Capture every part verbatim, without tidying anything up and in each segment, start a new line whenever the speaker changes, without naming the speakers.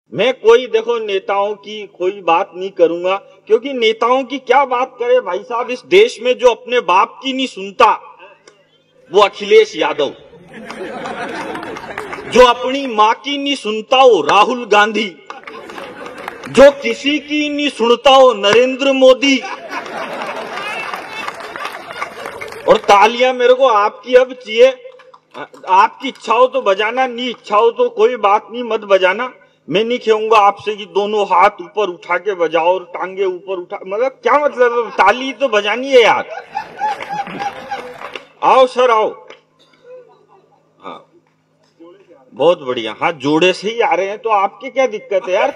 मैं कोई देखो नेताओं की कोई बात नहीं करूंगा, क्योंकि नेताओं की क्या बात करे भाई साहब। इस देश में जो अपने बाप की नहीं सुनता वो अखिलेश यादव, जो अपनी माँ की नहीं सुनता वो राहुल गांधी, जो किसी की नहीं सुनता वो नरेंद्र मोदी। और तालियां मेरे को आपकी अब चाहिए। आपकी इच्छा हो तो बजाना, नहीं इच्छा हो तो कोई बात नहीं, मत बजाना। मैं नहीं कहूंगा आपसे कि दोनों हाथ ऊपर उठा के बजाओ और टांगे ऊपर उठा, मतलब क्या मतलब, ताली तो बजानी है यार। आओ सर आओ। हाँ बहुत बढ़िया, हाँ जोड़े से ही आ रहे हैं तो आपकी क्या दिक्कत है यार।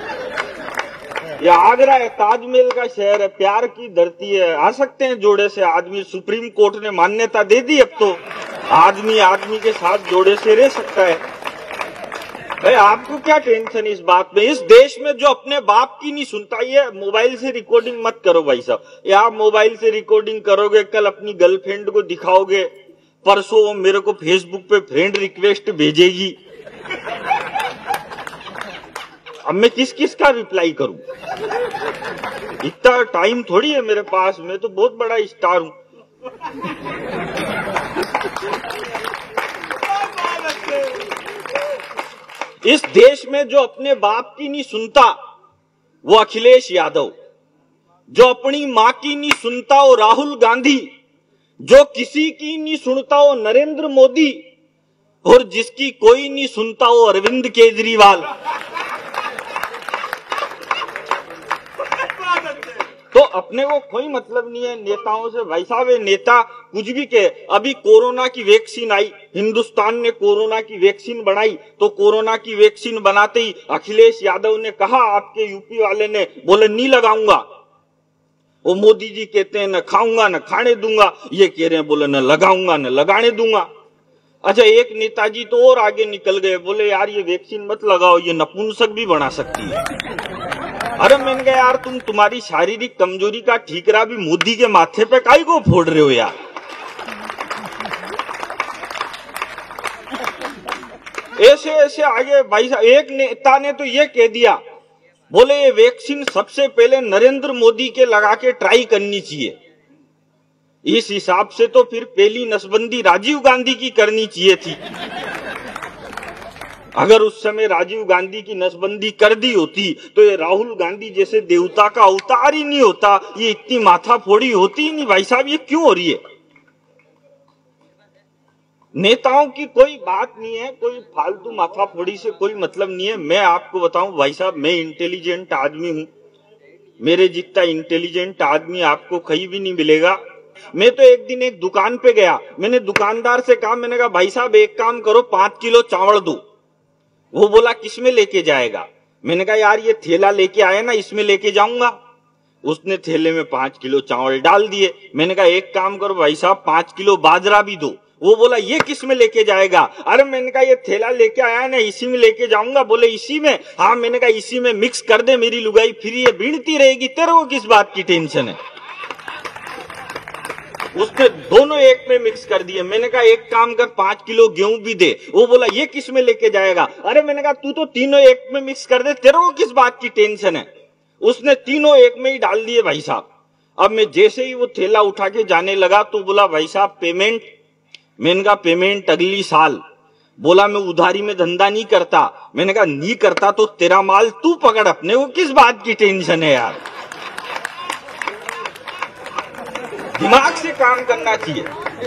ये आगरा है, ताजमहल का शहर है, प्यार की धरती है, आ सकते हैं जोड़े से आदमी। सुप्रीम कोर्ट ने मान्यता दे दी, अब तो आदमी आदमी के साथ जोड़े से रह सकता है। भाई आपको क्या टेंशन इस बात में। इस देश में जो अपने बाप की नहीं सुनता, ये मोबाइल से रिकॉर्डिंग मत करो भाई साहब। ये आप मोबाइल से रिकॉर्डिंग करोगे, कल अपनी गर्लफ्रेंड को दिखाओगे, परसों वो मेरे को फेसबुक पे फ्रेंड रिक्वेस्ट भेजेगी। अब मैं किस किस का रिप्लाई करूं, इतना टाइम थोड़ी है मेरे पास, मैं तो बहुत बड़ा स्टार हूं। इस देश में जो अपने बाप की नहीं सुनता वो अखिलेश यादव, जो अपनी मां की नहीं सुनता वो राहुल गांधी, जो किसी की नहीं सुनता वो नरेंद्र मोदी, और जिसकी कोई नहीं सुनता वो अरविंद केजरीवाल। तो अपने को कोई मतलब नहीं है नेताओं से भाई साहब। नेता कुछ भी कहे। अभी कोरोना की वैक्सीन आई, हिंदुस्तान ने कोरोना की वैक्सीन बनाई, तो कोरोना की वैक्सीन बनाते ही अखिलेश यादव ने कहा, आपके यूपी वाले ने बोले नहीं लगाऊंगा। वो मोदी जी कहते हैं न खाऊंगा न खाने दूंगा, ये कह रहे हैं बोले न लगाऊंगा न लगाने दूंगा। अच्छा एक नेताजी तो और आगे निकल गए, बोले यार ये वैक्सीन मत लगाओ, ये नपुंसक भी बना सकती है। अरे मैंने कहा यार तुम तुम्हारी शारीरिक कमजोरी का ठीकरा भी मोदी के माथे पे काहे को फोड़ रहे हो यार। ऐसे ऐसे आगे भाई साहब। एक नेता ने तो ये कह दिया, बोले ये वैक्सीन सबसे पहले नरेंद्र मोदी के लगा के ट्राई करनी चाहिए। इस हिसाब से तो फिर पहली नसबंदी राजीव गांधी की करनी चाहिए थी। अगर उस समय राजीव गांधी की नसबंदी कर दी होती तो ये राहुल गांधी जैसे देवता का अवतार ही नहीं होता, ये इतनी माथा फोड़ी होती ही नहीं। भाई साहब ये क्यों हो रही है। नेताओं की कोई बात नहीं है, कोई फालतू माथा फोड़ी से कोई मतलब नहीं है। मैं आपको बताऊं भाई साहब, मैं इंटेलिजेंट आदमी हूं, मेरे जितना इंटेलिजेंट आदमी आपको कहीं भी नहीं मिलेगा। मैं तो एक दिन एक दुकान पे गया, मैंने दुकानदार से कहा, मैंने कहा भाई साहब एक काम करो, पांच किलो चावल दो। वो बोला किसमें लेके जाएगा। मैंने कहा यार ये थैला लेके आया ना, इसमें लेके जाऊंगा। उसने थैले में पांच किलो चावल डाल दिए। मैंने कहा एक काम करो भाई साहब, पांच किलो बाजरा भी दो। वो बोला ये किस में लेके जाएगा। अरे मैंने कहा ये थैला लेके आया ना, इसी में लेके जाऊंगा। बोले इसी में, हाँ। मैंने कहा इसी में मिक्स कर दे मेरी लुगाई, फिर ये बीनती रहेगी, तेरे को किस बात की टेंशन है। उसने दोनों एक में मिक्स कर दिए। मैंने कहा एक काम कर, पांच किलो गेहूं भी दे। वो बोला ये किस में लेके जाएगा। अरे मैंने कहा तू तो तीनों एक में मिक्स कर दे, तेरे को किस बात की टेंशन है। उसने तीनों एक में ही डाल दिए भाई साहब। अब मैं जैसे ही वो थैला उठा के जाने लगा तो बोला भाई साहब पेमेंट। मैंने कहा पेमेंट अगली साल। बोला मैं उधारी में धंधा नहीं करता। मैंने कहा नहीं करता तो तेरा माल तू पकड़, अपने को किस बात की टेंशन है यार। दिमाग से काम करना चाहिए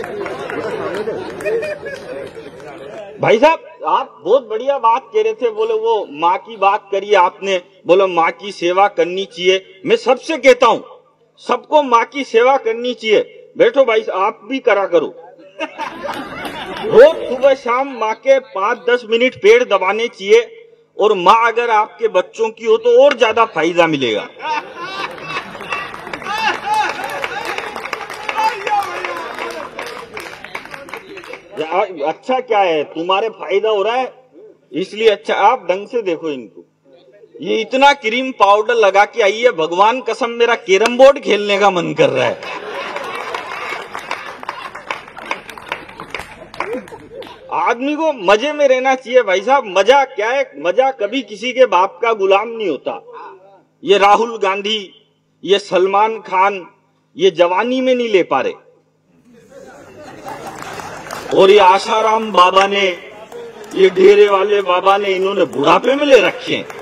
भाई साहब। आप बहुत बढ़िया बात कह रहे थे, बोले वो माँ की बात करिए आपने, बोले माँ की सेवा करनी चाहिए। मैं सबसे कहता हूँ सबको माँ की सेवा करनी चाहिए। बैठो भाई, आप भी करा करो। रोज सुबह शाम माँ के पांच दस मिनट पेड़ दबाने चाहिए, और माँ अगर आपके बच्चों की हो तो और ज्यादा फायदा मिलेगा। अच्छा क्या है, तुम्हारे फायदा हो रहा है इसलिए अच्छा। आप ढंग से देखो इनको, ये इतना क्रीम पाउडर लगा के आई है, भगवान कसम मेरा कैरम बोर्ड खेलने का मन कर रहा है। आदमी को मजे में रहना चाहिए भाई साहब। मजा क्या है? मजा कभी किसी के बाप का गुलाम नहीं होता। ये राहुल गांधी, ये सलमान खान, ये जवानी में नहीं ले पा रहे, और ये आशाराम बाबा ने, ये डेरे वाले बाबा ने, इन्होंने बुढ़ापे में ले रखे हैं।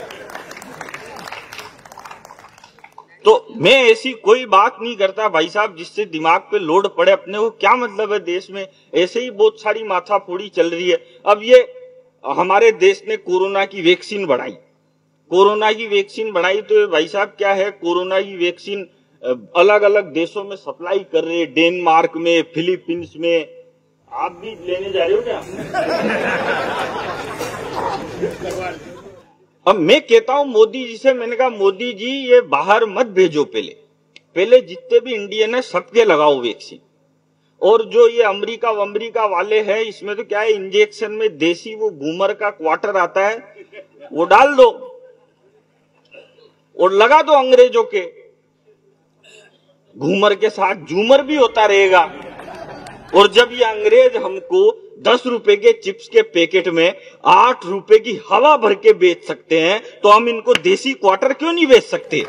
तो मैं ऐसी कोई बात नहीं करता भाई साहब जिससे दिमाग पे लोड पड़े। अपने को क्या मतलब है देश में? ऐसे ही बहुत सारी माथाफोड़ी चल रही है। अब ये हमारे देश ने कोरोना की वैक्सीन बढ़ाई, कोरोना की वैक्सीन बढ़ाई तो भाई साहब क्या है, कोरोना की वैक्सीन अलग अलग देशों में सप्लाई कर रहे हैं, डेनमार्क में, फिलीपींस में। आप भी लेने जा रहे हो क्या? अब मैं कहता हूं मोदी जी से, मैंने कहा मोदी जी ये बाहर मत भेजो, पहले पहले जितने भी इंडियन है सबके लगाओ वैक्सीन। और जो ये अमेरिका अमेरिका वाले हैं, इसमें तो क्या है, इंजेक्शन में देसी वो घूमर का क्वार्टर आता है, वो डाल दो और लगा दो अंग्रेजों के। घूमर के साथ झूमर भी होता रहेगा। और जब ये अंग्रेज हमको दस रुपए के चिप्स के पैकेट में आठ रुपए की हवा भर के बेच सकते हैं, तो हम इनको देसी क्वार्टर क्यों नहीं बेच सकते?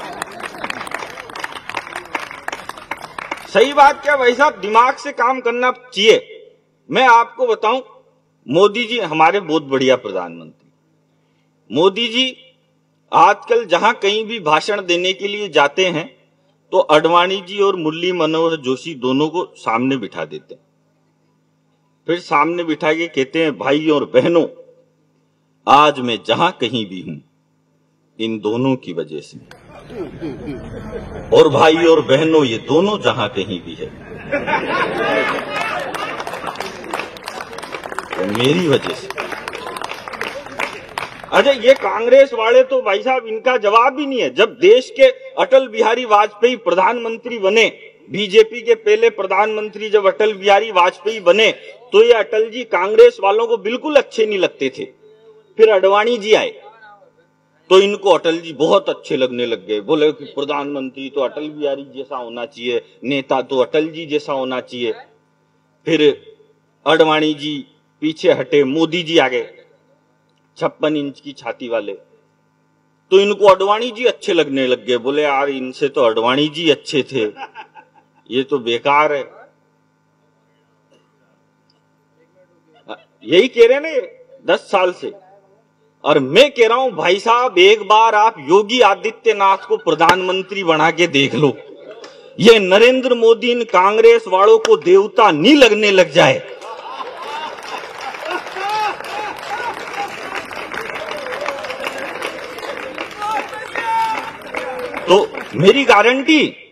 सही बात क्या भाई साहब? दिमाग से काम करना चाहिए। मैं आपको बताऊं, मोदी जी हमारे बहुत बढ़िया प्रधानमंत्री। मोदी जी आजकल जहां कहीं भी भाषण देने के लिए जाते हैं तो अडवाणी जी और मुरली मनोहर जोशी दोनों को सामने बिठा देते हैं। फिर सामने बिठा के कहते हैं, भाई और बहनों, आज मैं जहां कहीं भी हूं इन दोनों की वजह से, और भाई और बहनों ये दोनों जहां कहीं भी है तो मेरी वजह से। अरे ये कांग्रेस वाले तो भाई साहब इनका जवाब ही नहीं है। जब देश के अटल बिहारी वाजपेयी प्रधानमंत्री बने, बीजेपी के पहले प्रधानमंत्री जब अटल बिहारी वाजपेयी बने, तो ये अटल जी कांग्रेस वालों को बिल्कुल अच्छे नहीं लगते थे। फिर अडवाणी जी आए तो इनको अटल जी बहुत अच्छे लगने लग गए। बोले कि प्रधानमंत्री तो अटल बिहारी जैसा होना चाहिए, नेता तो अटल जी जैसा होना चाहिए। फिर अडवाणी जी पीछे हटे, मोदी जी आ गए, छप्पन इंच की छाती वाले, तो इनको अडवाणी जी अच्छे लगने लग गए। बोले यार इनसे तो अडवाणी जी अच्छे थे, ये तो बेकार है। यही कह रहे ना दस साल से। और मैं कह रहा हूं भाई साहब, एक बार आप योगी आदित्यनाथ को प्रधानमंत्री बना के देख लो, ये नरेंद्र मोदी इन कांग्रेस वालों को देवता नहीं लगने लग जाए। तो मेरी गारंटी